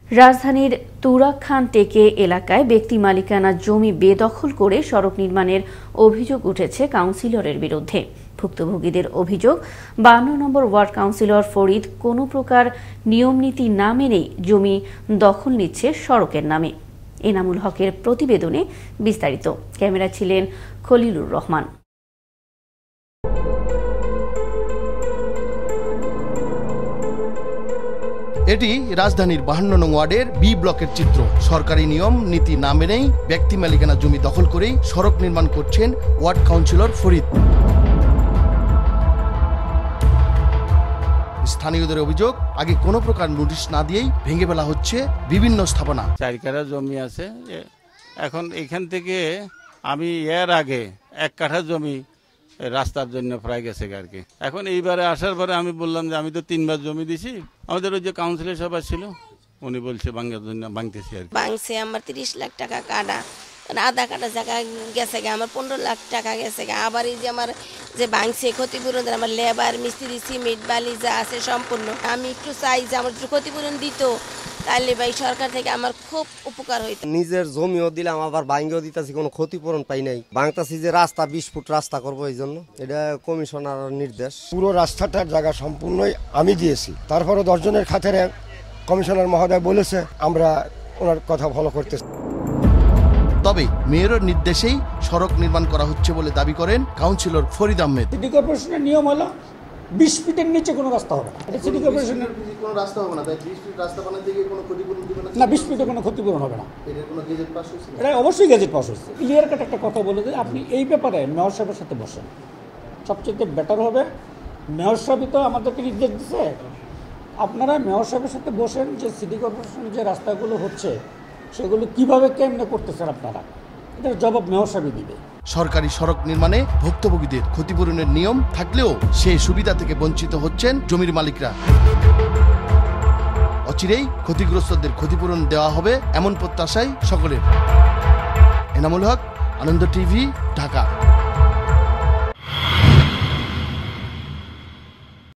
রাজধানীর তুরাখান টেকে এলাকায় ব্যক্তি মালিকানা জমি বেদখল করে সড়ক নির্মাণের অভিযোগ উঠেছে কাউন্সিলরের বিরুদ্ধে। ভুক্তভোগীদের অভিযোগ, 52 নম্বর ওয়ার্ড কাউন্সিলর ফরিদ কোনো প্রকার নিয়মনীতি না মেনেই জমি দখল নিচ্ছে সড়কের নামে। এনামুল হকের প্রতিবেদনে বিস্তারিত। ক্যামেরা ছিলেন খলিলুর রহমান। এটি রাজধানীর 52 নং ওয়ার্ডের বি ব্লকের চিত্র। সরকারি নিয়ম নীতি না মেনেই ব্যক্তি মালিকানা জমি দখল করেই সড়ক নির্মাণ করছেন ওয়ার্ড কাউন্সিলর ফরিদ। স্থানীয়দের অভিযোগ, আগে কোনো প্রকার নোটিশ না দিয়েই ভেঙে ফেলা হচ্ছে বিভিন্ন স্থাপনা। 4 কাঠা জমি আছে, এখন এখান থেকে আমি এর আগে 1 কাঠা জমি রাস্তার জন্য প্রায় গেছে আর কি। এখন এইবারে আসার পরে আমি বললাম যে আমি তো 3 বার জমি দিছি, আমাদের ওই যে কাউন্সিলর সভা ছিল উনি বলছে ভাঙার জন্য ভাঙতেছি আর কি। ভাঙছে আমার 30 লাখ টাকা কাটা, আধা কাটা জায়গা গেছে গে, আমার 15 লাখ টাকা গেছে গে। আবার এই যে আমার যে ভাঙছে ক্ষতিপূরণ, আমার লেবার মিস্ত্রি সিমেন্ট বালি যা আছে সম্পূর্ণ, আমি একটু চাই যে আমার একটু ক্ষতিপূরণ দিত, তাহলে ভাই সরকার থেকে আমার খুব উপকার হইতো। নিজের জমিও দিলাম, আবার ভাঙ্গিও দিতেছি, কোনো ক্ষতিপূরণ পাই নাই। ভাঙতাছি যে রাস্তা 20 ফুট রাস্তা করবো, এই জন্য এটা কমিশনার নির্দেশ। পুরো রাস্তাটার জায়গা সম্পূর্ণই আমি দিয়েছি, তারপরে 10 জনের খাতিরে কমিশনার মহোদয় বলেছে আমরা ওনার কথা ফলো করতেছি। তবে মেয়রের নির্দেশেই সড়ক নির্মাণ করা হচ্ছে বলে দাবি করেন কাউন্সিলর ফরিদ আহমেদ। সিটি কর্পোরেশনের নিয়ম হলো 20 ফিটের নিচে কোনো রাস্তা হবে না। এটা সিটি কর্পোরেশনের কোনো রাস্তা হবে না, তাই 20 ফিট রাস্তা বানাতে গিয়ে কোনো ক্ষতিপূরণ দিবে না। না, 20 ফিটে কোনো ক্ষতিপূরণ হবে না। এর কোনো গেজেট পাস হয়েছে? এটা অবশ্যই গেজেট পাস হয়েছে। ক্লিয়ার কাট একটা কথা বলে দিই, আপনি এই ব্যাপারে মেয়র সাহেবের সাথে বসেন, সবচেয়ে বেটার হবে। মেয়র সাহেবই তো আমাদেরকে নির্দেশ দিচ্ছে, আপনারা মেয়র সাহেবের সাথে বসেন যে সিটি কর্পোরেশনের যে রাস্তাগুলো হচ্ছে সেগুলো কিভাবে কেমনে করতেছেন আপনারা, এটার জবাব মেয়র সাহেবই দিবে। সরকারি সড়ক নির্মাণে ভুক্তভোগীদের ক্ষতিপূরণের নিয়ম থাকলেও সেই সুবিধা থেকে বঞ্চিত হচ্ছেন জমির মালিকরা। অচিরেই ক্ষতিগ্রস্তদের ক্ষতিপূরণ দেওয়া হবে এমন প্রত্যাশাই সকলের। এনামুল হক, আনন্দ টিভি, ঢাকা।